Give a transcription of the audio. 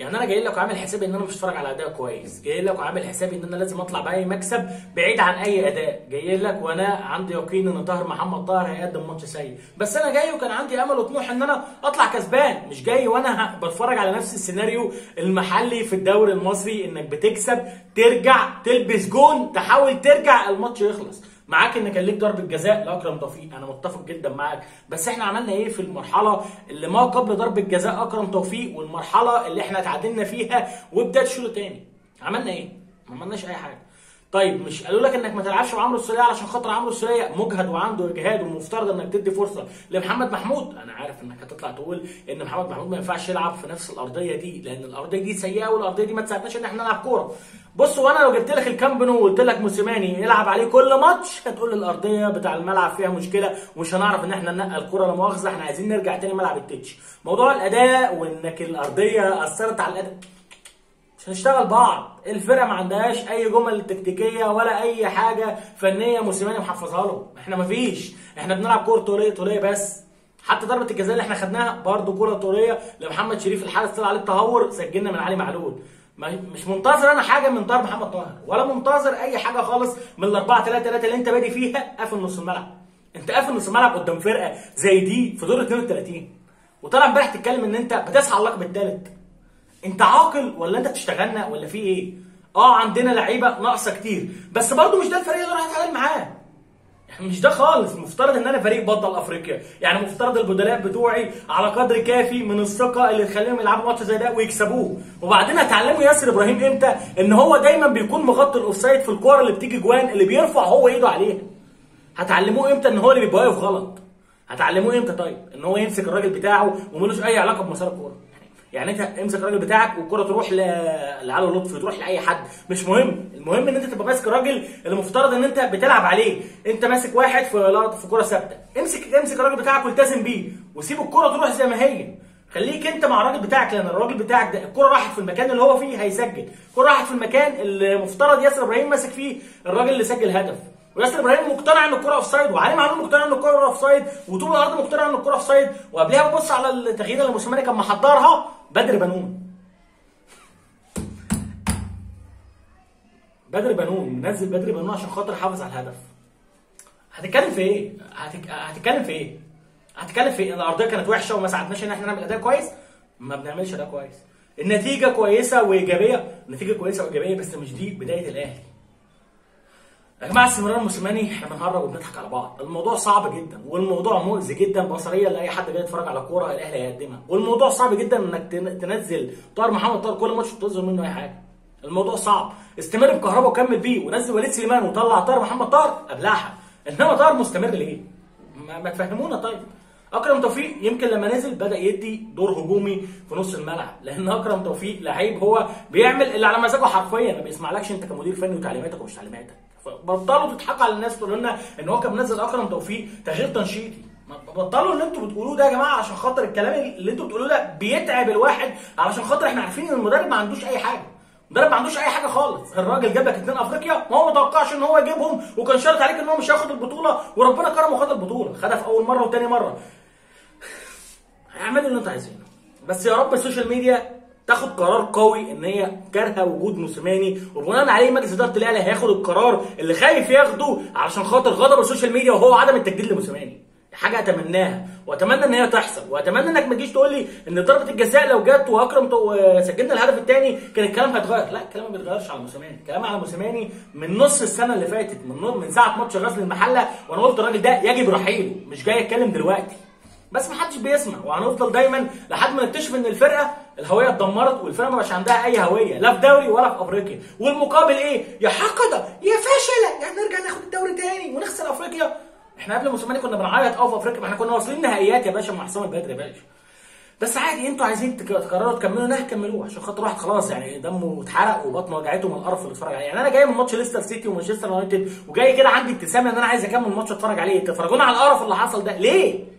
يعني انا جاي لك وعامل حسابي ان انا مش هتفرج على اداء كويس، جاي لك وعامل حسابي ان انا لازم اطلع باي مكسب بعيد عن اي اداء، جاي لك وانا عندي يقين ان طاهر محمد طاهر هيقدم ماتش سيء، بس انا جاي وكان عندي امل وطموح ان انا اطلع كسبان، مش جاي وانا بتفرج على نفس السيناريو المحلي في الدوري المصري، انك بتكسب ترجع تلبس جون تحاول ترجع الماتش يخلص. معاك ان كان ليك ضربه جزاء لاكرم توفيق، انا متفق جدا معاك، بس احنا عملنا ايه في المرحله اللي ما قبل ضربه جزاء اكرم توفيق والمرحله اللي احنا اتعادلنا فيها وبدايه الشوط الثاني؟ عملنا ايه؟ ما عملناش اي حاجه. طيب مش قالوا لك انك ما تلعبش مع عمرو السوليه علشان خاطر عمرو السوليه مجهد وعنده اجهاد ومفترض انك تدي فرصه لمحمد محمود؟ انا عارف انك هتطلع تقول ان محمد محمود ما ينفعش يلعب في نفس الارضيه دي لان الارضيه دي سيئه والارضيه دي ما تساعدناش ان احنا نلعب كوره. بص، وانا لو جبت لك الكامب نو وقلت لك موسيماني يلعب عليه كل ماتش هتقول لي الارضيه بتاع الملعب فيها مشكله ومش هنعرف ان احنا ننقل الكوره، لا مؤاخذه احنا عايزين نرجع تاني ملعب التتش. موضوع الاداء وانك الارضيه اثرت على الاداء مش هنشتغل بعض، الفرقه ما عندهاش اي جمل تكتيكيه ولا اي حاجه فنيه موسيماني محفظها لهم، احنا ما فيش، احنا بنلعب كوره طوليه بس. حتى ضربه الجزاء اللي احنا خدناها برده كوره طوليه لمحمد شريف، الحارس طلع عليه التهور سجلنا من علي معلول. مش منتظر انا حاجه من طاهر محمد طاهر ولا منتظر اي حاجه خالص من ال 4-3-3 اللي انت بادي فيها قافل نص الملعب. انت قافل نص الملعب قدام فرقه زي دي في دور 32 وطالع امبارح تتكلم ان انت بتسعى على اللقب الثالث. انت عاقل ولا انت بتشتغلنا ولا في ايه؟ عندنا لعيبه ناقصه كتير بس برضه مش ده الفريق اللي راح اتعامل معاه، مش ده خالص. مفترض ان انا فريق بطل افريقيا، يعني مفترض البدلاء بتوعي على قدر كافي من الثقه اللي تخليهم يلعبوا ماتش زي ده ويكسبوه. وبعدين هتعلموا ياسر ابراهيم امتى ان هو دايما بيكون مغطي الاوفسايد في الكوره اللي بتيجي جوان اللي بيرفع هو ايده عليها؟ هتعلموه امتى ان هو اللي بيبقى واقف غلط؟ هتعلموه امتى طيب ان هو يمسك الراجل بتاعه وملوش اي علاقه بمسار الكوره؟ يعني انت امسك الراجل بتاعك والكره تروح لعلي لطفي، تروح لاي حد، مش مهم، المهم ان انت تبقى ماسك الراجل اللي مفترض ان انت بتلعب عليه. انت ماسك واحد في كره ثابته، امسك الراجل بتاعك والتزم بيه وسيب الكره تروح زي ما هي. خليك انت مع الراجل بتاعك، لان الراجل بتاعك ده الكره راحت في المكان اللي هو فيه هيسجل، الكره راحت في المكان اللي مفترض ياسر ابراهيم ماسك فيه الراجل اللي سجل هدف، وياسر ابراهيم مقتنع ان الكره اوف سايد، وعلي معلول مقتنع ان الكره اوف سايد، وطول الارض مقتنع ان الكره اوف سايد. وقبلها ببص على التغيير اللي موسيماني كان محضرها، بدر بنون منزل بدر بنون عشان خاطر يحافظ على الهدف. هتتكلم في ايه؟ هتتكلم في ايه؟ الارضيه كانت وحشه وما ساعدناش ان احنا نعمل اداء كويس؟ ما بنعملش اداء كويس. النتيجه كويسه وايجابيه، بس مش دي بدايه الاهلي. يا جماعه استمرار موسيماني احنا بنهرج وبنضحك على بعض، الموضوع صعب جدا والموضوع مؤذي جدا بصريا لاي حد جاي يتفرج على كوره الاهلي هيقدمها، والموضوع صعب جدا انك تنزل طاهر محمد طاهر كل ماتش وتنزل منه اي حاجه. الموضوع صعب، استمر بكهربا وكمل بيه ونزل وليد سليمان وطلع طاهر محمد طاهر ابلعها، انما طاهر مستمر ليه؟ ما تفهمونا طيب. اكرم توفيق يمكن لما نزل بدا يدي دور هجومي في نص الملعب، لان اكرم توفيق لعيب هو بيعمل اللي على مزاجه حرفيا، ما بيسمعلكش انت كمدير فني وتعليماتك ومش تعليماتك. بطلوا تضحكوا على الناس تقولوا لنا ان هو كان منزل اكرم توفيق تغيير تنشيطي، بطلوا اللي انتوا بتقولوه ده يا جماعه، عشان خاطر الكلام اللي انتوا بتقولوه ده بيتعب الواحد، علشان خاطر احنا عارفين ان المدرب ما عندوش اي حاجه، المدرب ما عندوش اي حاجه خالص. الراجل جاب لك 2 افريقيا وهو ما توقعش ان هو يجيبهم، وكان شرط عليك ان هو مش هياخد البطوله، وربنا كرمه وخد البطوله، خدها في اول مره وثاني مره. اعملوا اللي انتوا عايزينه، بس يا رب السوشيال ميديا تاخد قرار قوي ان هي كارهه وجود موسيماني، وبناء عليه مجلس اداره الاهلي هياخد القرار اللي خايف ياخده علشان خاطر غضب السوشيال ميديا، وهو عدم التجديد لموسيماني. حاجه اتمناها واتمنى ان هي تحصل، واتمنى انك ما تجيش تقول لي ان ضربه الجزاء لو جت واكرم سجلنا الهدف الثاني كان الكلام هيتغير. لا، الكلام ما بيتغيرش على موسيماني، الكلام على موسيماني من نص السنه اللي فاتت، من ساعه ماتش غزل المحله، وانا قلت الراجل ده يجب رحيله، مش جاي اتكلم دلوقتي. بس محدش بيسمع، وهنفضل دايما لحد ما نكتشف ان الفرقه الهويه اتدمرت، والفرقه ما بقاش عندها اي هويه لا في دوري ولا في افريقيا، والمقابل ايه؟ يا حقده يا فاشله، يعني نرجع ناخد الدوري تاني ونخسر افريقيا. احنا قبل موسيماني كنا بنعيط في افريقيا، ما احنا كنا واصلين نهائيات يا باشا مع حسام البدري يا باشا. بس عادي، انتوا عايزين تقرروا تكملوا كملوه، عشان خاطر واحد خلاص يعني دمه اتحرق وبطنه وجعته من القرف اللي اتفرج عليه. يعني انا جاي من ماتش ليستر سيتي ومانشستر يونايتد وجاي كده عندي ابتسامه ان انا عايز اكمل الماتش اتفرج عليه، تتفرجونا على القرف اللي حصل ده ليه؟